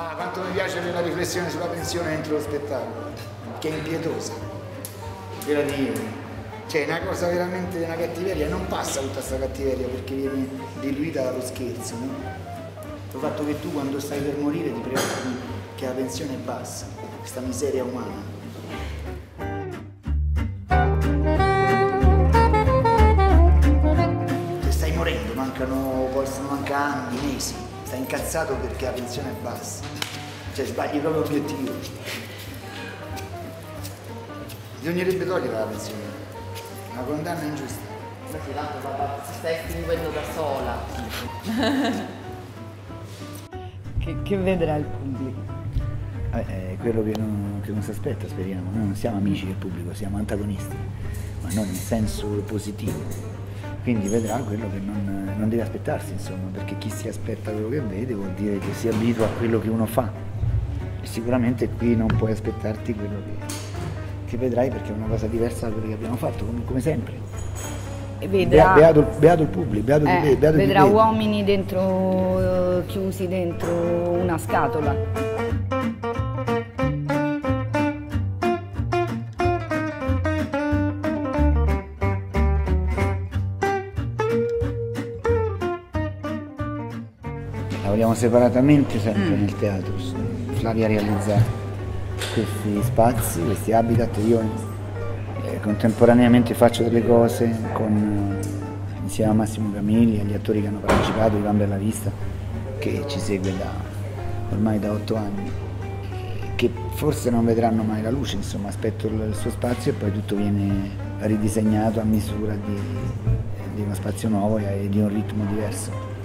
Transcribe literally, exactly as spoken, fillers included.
Ah, quanto mi piace la riflessione sulla pensione dentro lo spettacolo, che è impietosa, quella di cioè è una cosa veramente una cattiveria, non passa tutta questa cattiveria perché viene diluita dallo scherzo, no? Il fatto che tu quando stai per morire ti preoccupi che la pensione è bassa, questa miseria umana. Se stai morendo, mancano, possono mancare anni, mesi, stai incazzato perché la pensione è bassa, cioè sbagli proprio l'obiettivo. Bisognerebbe togliere la pensione, una condanna ingiusta. Ma sì, tanto papà si sta estinguendo da sola. che, che vedrà il pubblico? Eh, è quello che non, che non si aspetta, speriamo. Noi non siamo amici del pubblico, siamo antagonisti, ma non in senso positivo. Quindi vedrà quello che non, non deve aspettarsi, insomma, perché chi si aspetta quello che vede vuol dire che si abitua a quello che uno fa. E sicuramente qui non puoi aspettarti quello che, che vedrai, perché è una cosa diversa da quello che abbiamo fatto, come, come sempre. E vedrà, beato, beato il pubblico, beato eh, chi, beato vedrà chi uomini dentro, chiusi dentro una scatola. Lavoriamo separatamente sempre mm. nel teatro. Flavia realizza questi spazi, questi habitat, io eh, contemporaneamente faccio delle cose con, insieme a Massimo Camilli e agli attori che hanno partecipato, Ivan Bellavista, che ci segue da, ormai da otto anni, che forse non vedranno mai la luce, insomma aspetto il suo spazio e poi tutto viene ridisegnato a misura di, di uno spazio nuovo e di un ritmo diverso.